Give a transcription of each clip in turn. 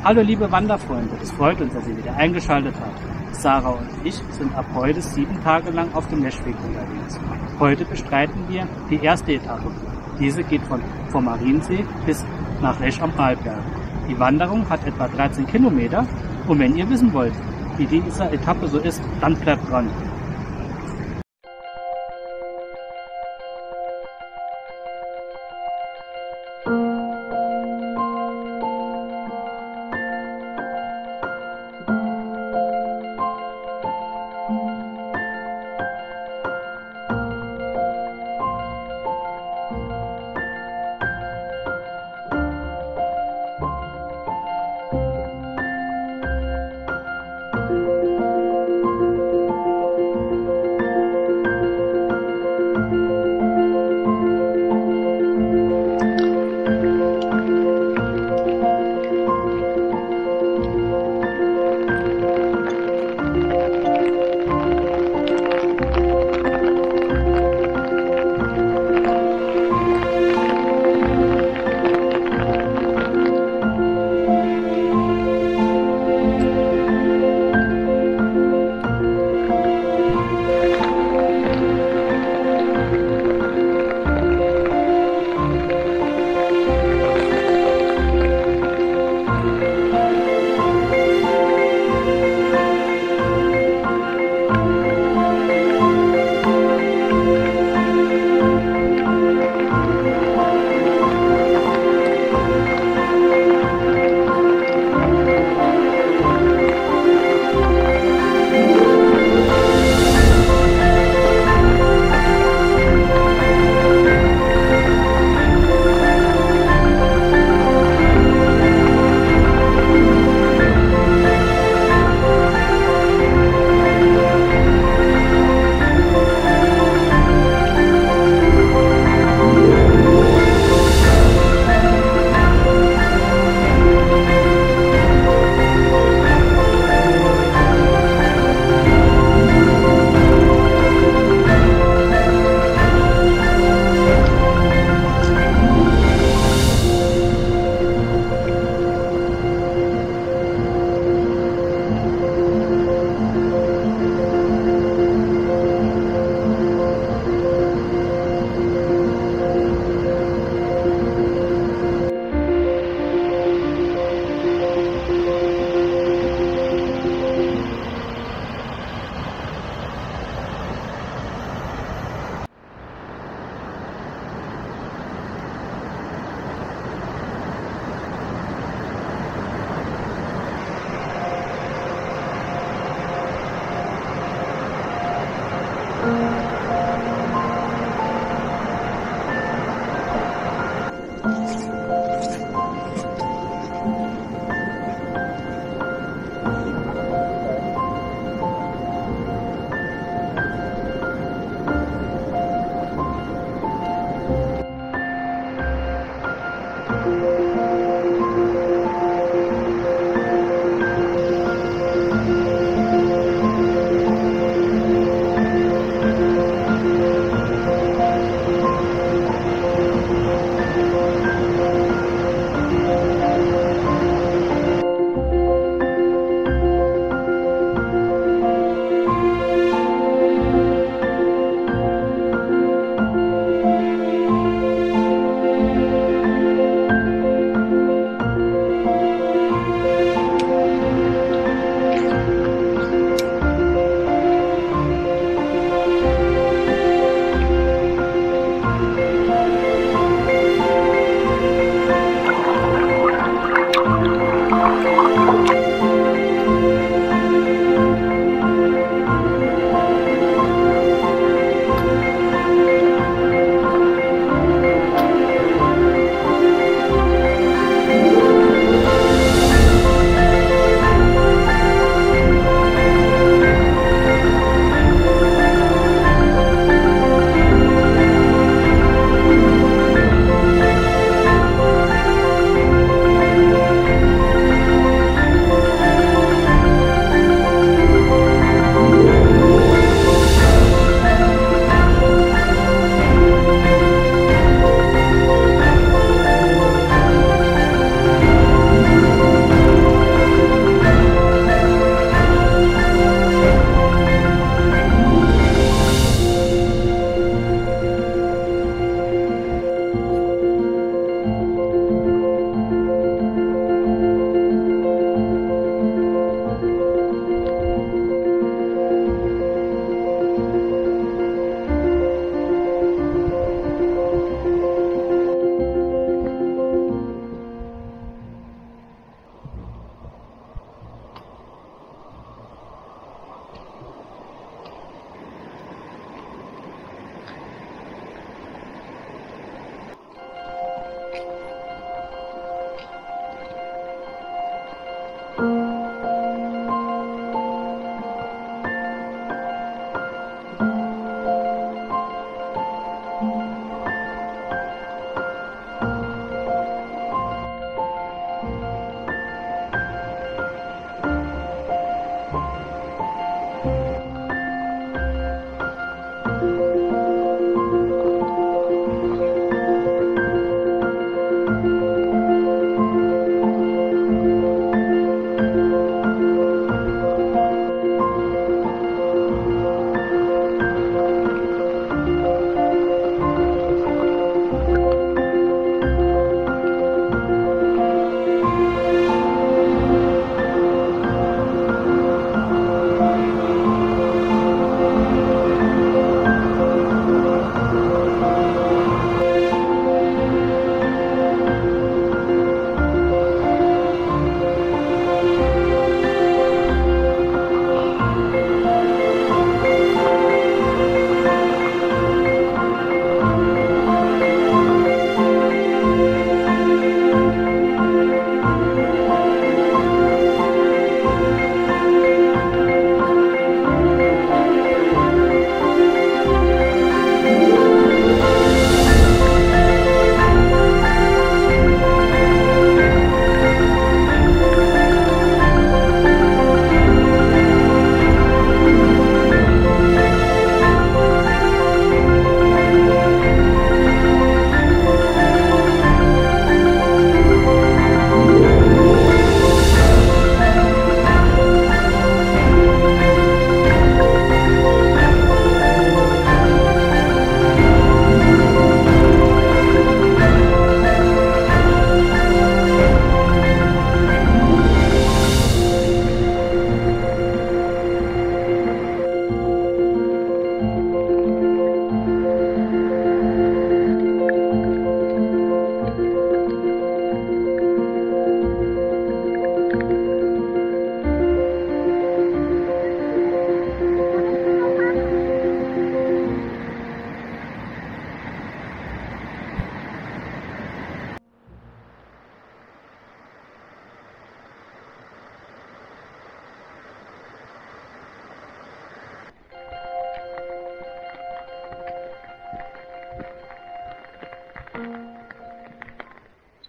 Hallo liebe Wanderfreunde, es freut uns, dass ihr wieder eingeschaltet habt. Sarah und ich sind ab heute 7 Tage lang auf dem Leschweg unterwegs. Heute bestreiten wir die erste Etappe. Diese geht vom Mariensee bis nach Lesch am Arlberg. Die Wanderung hat etwa 13 Kilometer und wenn ihr wissen wollt, wie diese Etappe so ist, dann bleibt dran.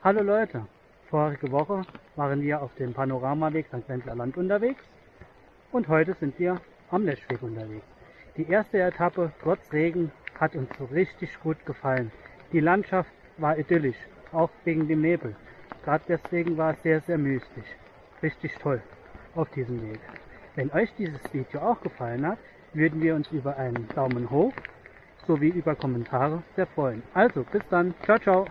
Hallo Leute, vorige Woche waren wir auf dem Panoramaweg St. Wendler Land unterwegs und heute sind wir am Leschweg unterwegs. Die erste Etappe, trotz Regen, hat uns so richtig gut gefallen. Die Landschaft war idyllisch, auch wegen dem Nebel. Gerade deswegen war es sehr, sehr mystisch. Richtig toll auf diesem Weg. Wenn euch dieses Video auch gefallen hat, würden wir uns über einen Daumen hoch sowie über Kommentare sehr freuen. Also bis dann, ciao, ciao!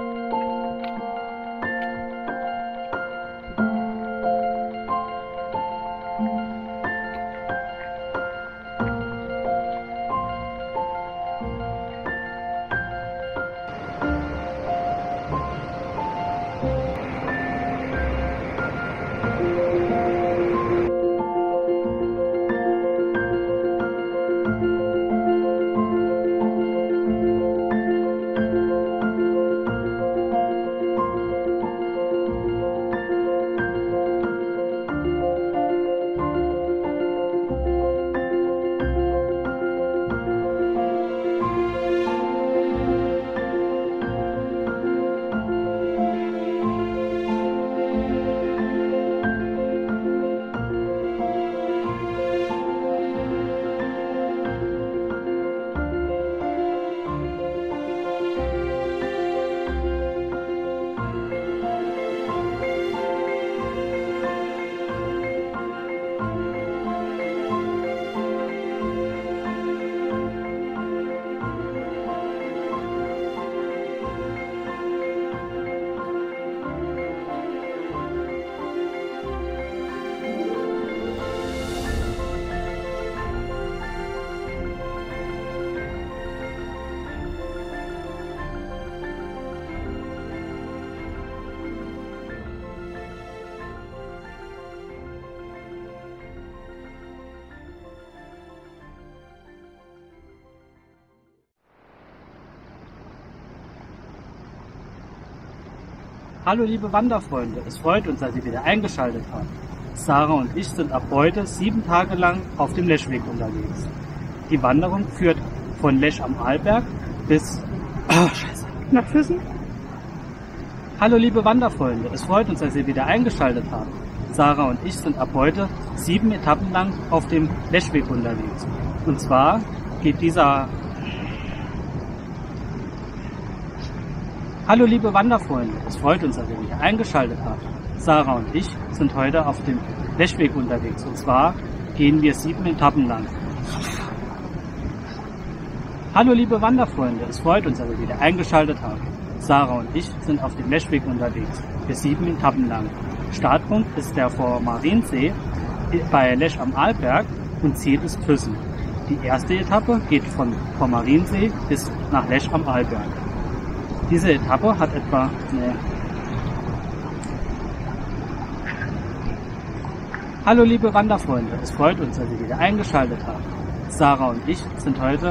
Hallo liebe Wanderfreunde, es freut uns, dass ihr wieder eingeschaltet habt. Sarah und ich sind ab heute 7 Tage lang auf dem Leschweg unterwegs. Die Wanderung führt von Lesch am Arlberg bis nach Füssen. Hallo liebe Wanderfreunde, es freut uns, dass ihr wieder eingeschaltet habt. Sarah und ich sind ab heute 7 Etappen lang auf dem Leschweg unterwegs. Und zwar geht dieser... Hallo liebe Wanderfreunde, es freut uns, dass ihr wieder eingeschaltet habt. Sarah und ich sind heute auf dem Leschweg unterwegs und zwar gehen wir 7 Etappen lang. Hallo liebe Wanderfreunde, es freut uns, dass ihr wieder eingeschaltet habt. Sarah und ich sind auf dem Leschweg unterwegs für 7 Etappen lang. Startpunkt ist der Vormariensee bei Lesch am Arlberg und Ziel ist Füssen. Die erste Etappe geht von Vormariensee bis nach Lesch am Arlberg. Diese Etappe hat etwa Hallo liebe Wanderfreunde, es freut uns, dass ihr wieder eingeschaltet habt. Sarah und ich sind heute...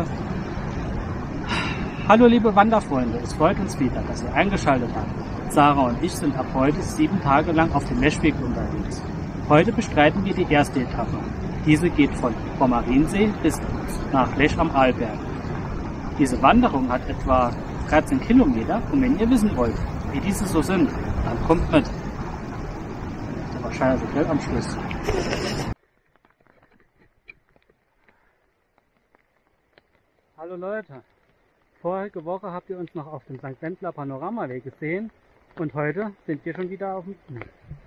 Hallo liebe Wanderfreunde, es freut uns wieder, dass ihr eingeschaltet habt. Sarah und ich sind ab heute 7 Tage lang auf dem Leschweg unterwegs. Heute bestreiten wir die erste Etappe. Diese geht von Vormariensee bis nach Lesch am Arlberg. Diese Wanderung hat etwa 13 Kilometer und wenn ihr wissen wollt, wie diese so sind, dann kommt mit. Das war scheiße, gell, am Schluss. Hallo Leute, vorige Woche habt ihr uns noch auf dem St. Wendler Panoramaweg gesehen und heute sind wir schon wieder auf dem